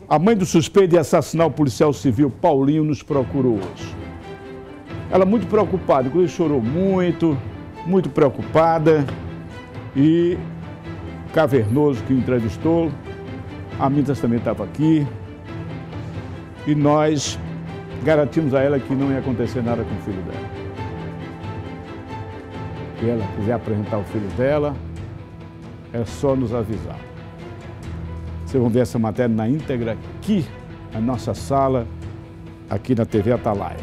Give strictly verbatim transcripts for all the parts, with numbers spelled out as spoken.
A mãe do suspeito de assassinar o policial civil Paulinho nos procurou hoje. Ela muito preocupada, inclusive chorou muito, muito preocupada. E Cavernoso, que entrevistou, a Mitas também estava aqui. E nós garantimos a ela que não ia acontecer nada com o filho dela. Se ela quiser apresentar o filho dela, é só nos avisar. Vocês vão ver essa matéria na íntegra aqui, na nossa sala, aqui na T V Atalaia.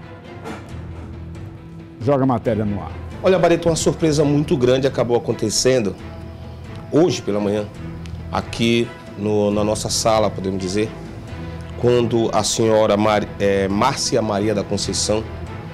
Joga a matéria no ar. Olha, Barreto, uma surpresa muito grande acabou acontecendo hoje pela manhã, aqui no, na nossa sala, podemos dizer, quando a senhora Mar, é, Márcia Maria da Conceição,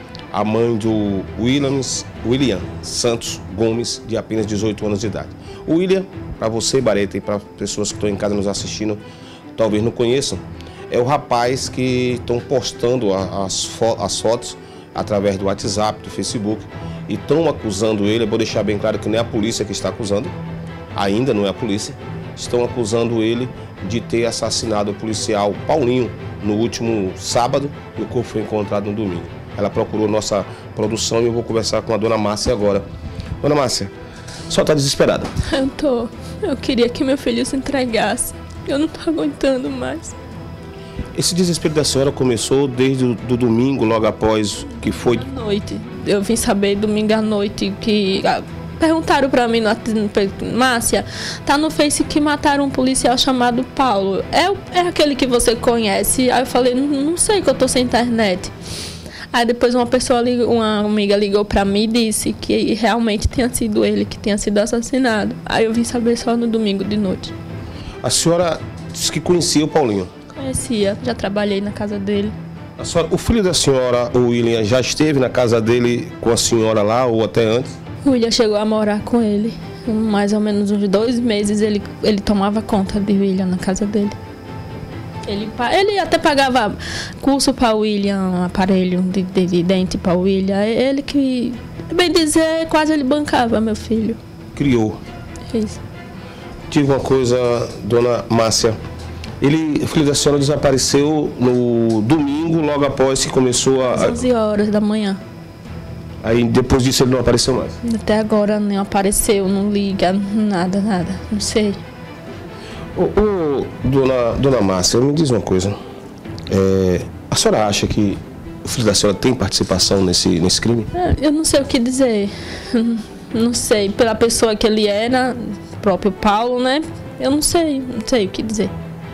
a mãe do Williams, William Santos Gomes, de apenas dezoito anos de idade. O William, para você, Barreto, e para pessoas que estão em casa nos assistindo, talvez não conheçam, é o rapaz que estão postando as, fo as fotos através do WhatsApp, do Facebook, e estão acusando ele. Eu vou deixar bem claro que não é a polícia que está acusando, ainda não é a polícia, estão acusando ele de ter assassinado o policial Paulinho no último sábado, e o corpo foi encontrado no domingo. Ela procurou nossa produção e eu vou conversar com a dona Márcia agora. Dona Márcia, a senhora está desesperada? Eu tô. Eu queria que meu filho se entregasse. Eu não tô aguentando mais. Esse desespero da senhora começou desde o do domingo, logo após que foi... À noite. Eu vim saber domingo à noite que... Perguntaram pra mim, no, Márcia, tá no Face que mataram um policial chamado Paulo. É, é aquele que você conhece? Aí eu falei, não, não sei, que eu tô sem internet. Aí depois uma pessoa, ligou, uma amiga ligou pra mim e disse que realmente tinha sido ele que tinha sido assassinado. Aí eu vim saber só no domingo de noite. A senhora disse que conhecia o Paulinho? Conhecia, já trabalhei na casa dele. A senhora, o filho da senhora, o William, já esteve na casa dele com a senhora lá ou até antes? O William chegou a morar com ele. Mais ou menos uns dois meses ele, ele tomava conta de William na casa dele. Ele, ele até pagava curso para o William, aparelho de, de, de dente para o William. Ele que, bem dizer, quase ele bancava meu filho. Criou. Isso. Tive uma coisa, dona Márcia. Ele, o filho da senhora desapareceu no domingo, logo após que começou a... Às onze horas da manhã. Aí depois disso ele não apareceu mais? Até agora não apareceu, não liga, nada, nada, não sei. Ô, ô, dona, dona Márcia, me diz uma coisa. É, a senhora acha que o filho da senhora tem participação nesse, nesse crime? Eu não sei o que dizer. Não sei, pela pessoa que ele era, o próprio Paulo, né? Eu não sei, não sei o que dizer.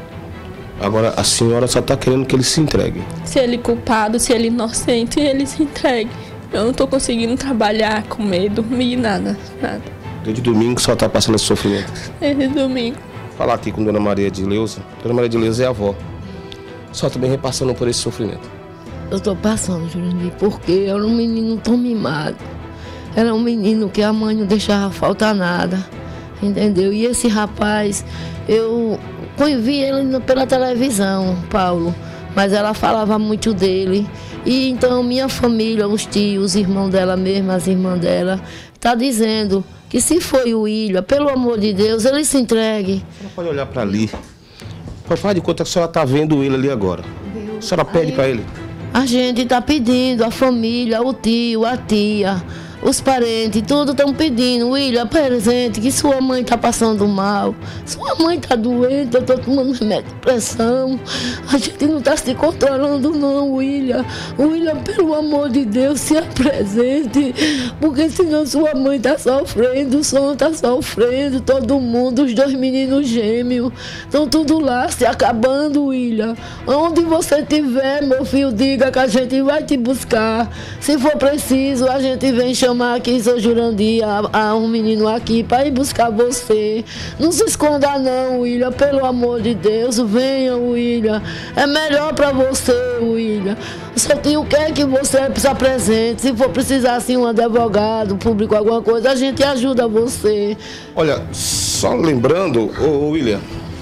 Agora, a senhora só está querendo que ele se entregue. Se ele é culpado, se ele é inocente, ele se entregue. Eu não estou conseguindo trabalhar, comer, dormir, nada, nada. Desde domingo só está passando esse sofrimento? Desde domingo. Falar aqui com Dona Maria de Leusa. Dona Maria de Leusa é a avó. Só também repassando por esse sofrimento. Eu estou passando, Jurandir, porque era um menino tão mimado. Era um menino que a mãe não deixava faltar nada, entendeu? E esse rapaz, eu vi ele pela televisão, Paulo, mas ela falava muito dele. E então minha família, os tios, os irmãos dela mesmo, as irmãs dela, tá dizendo que se foi o William, pelo amor de Deus, ele se entregue. A senhora pode olhar para ali. Pode falar de quanto a senhora está vendo ele ali agora. A senhora pede para ele. A gente está pedindo, a família, o tio, a tia, os parentes, tudo estão pedindo. William, presente, que sua mãe está passando mal. Sua mãe está doente, eu estou tomando remédio de pressão. A gente não está se controlando não, William. William, pelo amor de Deus, se apresente. Porque senão sua mãe está sofrendo, o som está sofrendo, todo mundo, os dois meninos gêmeos. Estão tudo lá, se acabando, William. Onde você estiver, meu filho, diga que a gente vai te buscar. Se for preciso, a gente vem chamar aqui, seu Jurandir, a, a um menino aqui para ir buscar você. Não se esconda não, William, pelo amor de Deus, venha, William. É melhor para você, William. Seu tio quer que você se apresente. Se for precisar, assim, um advogado público, alguma coisa, a gente ajuda você. Olha, só lembrando, ô William,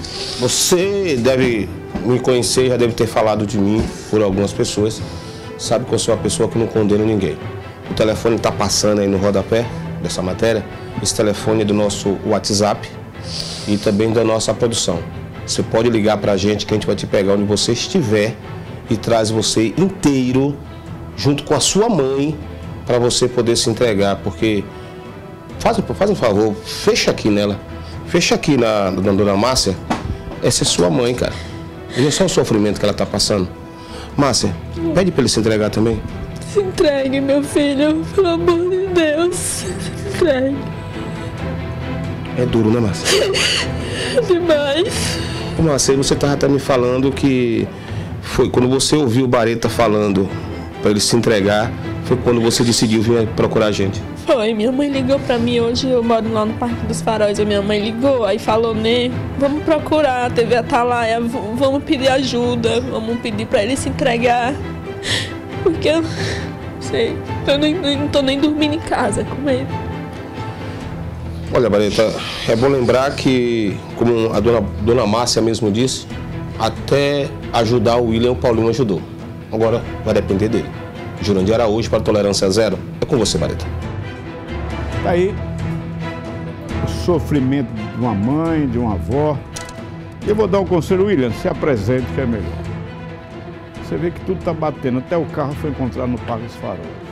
você deve me conhecer, já deve ter falado de mim por algumas pessoas. Sabe que eu sou uma pessoa que não condena ninguém. O telefone está passando aí no rodapé dessa matéria. Esse telefone é do nosso WhatsApp e também da nossa produção. você pode ligar para a gente que a gente vai te pegar onde você estiver e traz você inteiro, junto com a sua mãe, para você poder se entregar, porque faz, faz um favor, fecha aqui nela, fecha aqui na, na dona Márcia, essa é sua mãe, cara. Veja só o sofrimento que ela está passando. Márcia, pede para ele se entregar também. Se entregue, meu filho, pelo amor de Deus, se entregue. É duro, né, Márcia? Demais. Ô, Márcia, você estava até me falando que foi quando você ouviu o Bareta falando para ele se entregar, foi quando você decidiu vir procurar a gente. Foi, minha mãe ligou pra mim hoje, eu moro lá no Parque dos Faróis, a minha mãe ligou, aí falou, né, vamos procurar a T V Atalaia, vamos pedir ajuda, vamos pedir pra ele se entregar, porque eu não sei, eu não, não tô nem dormindo em casa com ele. Olha, Bareta, é bom lembrar que, como a dona, dona Márcia mesmo disse, até ajudar o William, o Paulinho ajudou. Agora vai depender dele. Jurandir Araújo para Tolerância Zero. É com você, Bareta. Tá aí o sofrimento de uma mãe, de uma avó. Eu vou dar um conselho, William, se apresente que é melhor. Você vê que tudo está batendo, até o carro foi encontrado no Parque dos Faróis.